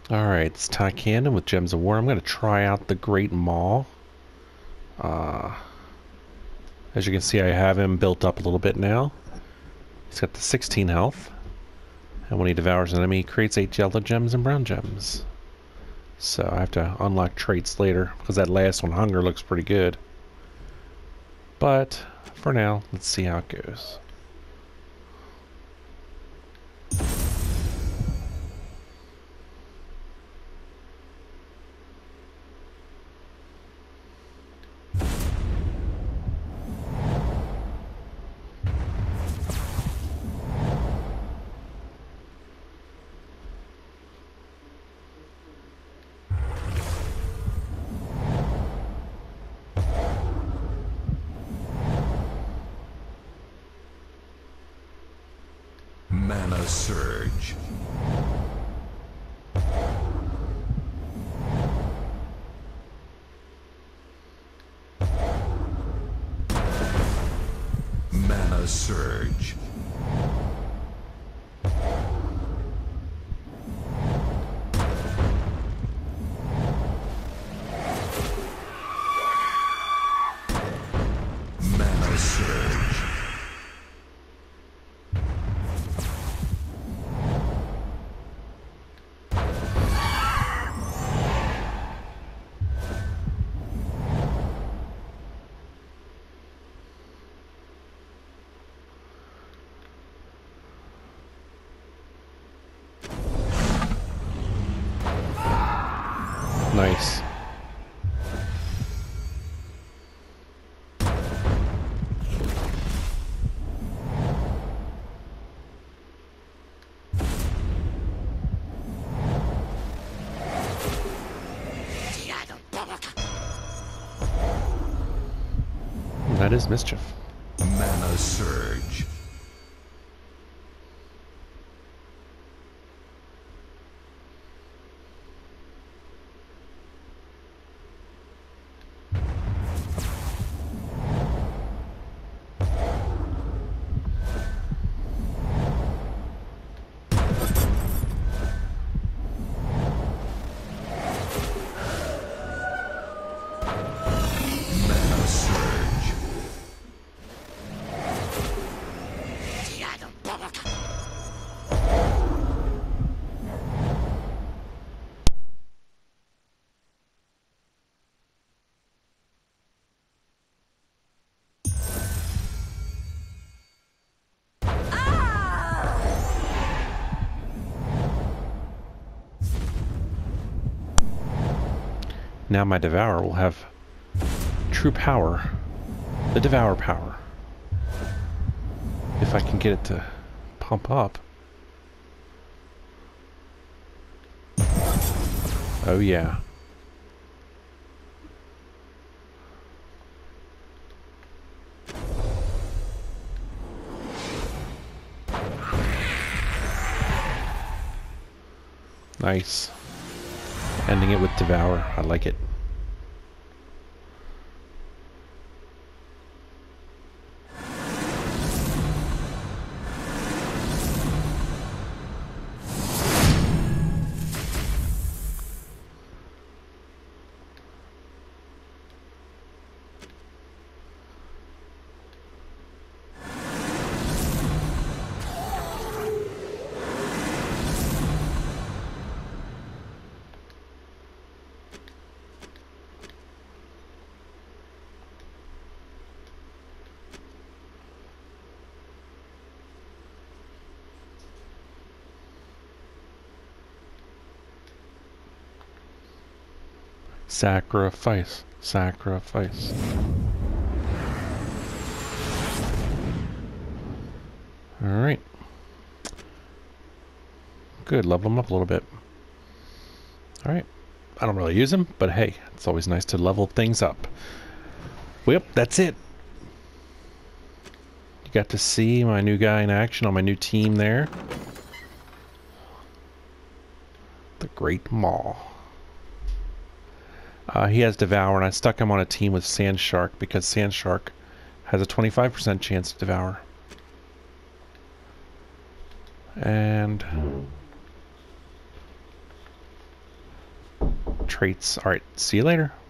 Alright, it's Ty Cannon with Gems of War. I'm going to try out the Great Maul. Uh, as you can see, I have him built up a little bit now. He's got the 16 health. And when he devours an enemy, he creates 8 yellow gems and brown gems. So I have to unlock traits later, because that last one, Hunger, looks pretty good. But, for now, let's see how it goes. Mana Surge. Mana Surge. Mana Surge. Nice. That is Mischief. Mana Surge. Mana Surge. Now my Devourer will have true power. The Devour power. If I can get it to pump up. Oh yeah. Nice. Ending it with Devour. I like it. Sacrifice. Sacrifice. Alright. Good, level them up a little bit. Alright. I don't really use them, but hey, it's always nice to level things up. Well, that's it. You got to see my new guy in action on my new team there. The Great Maul. He has Devour, and I stuck him on a team with Sand Shark because Sand Shark has a 25% chance to Devour. And traits. Alright, see you later.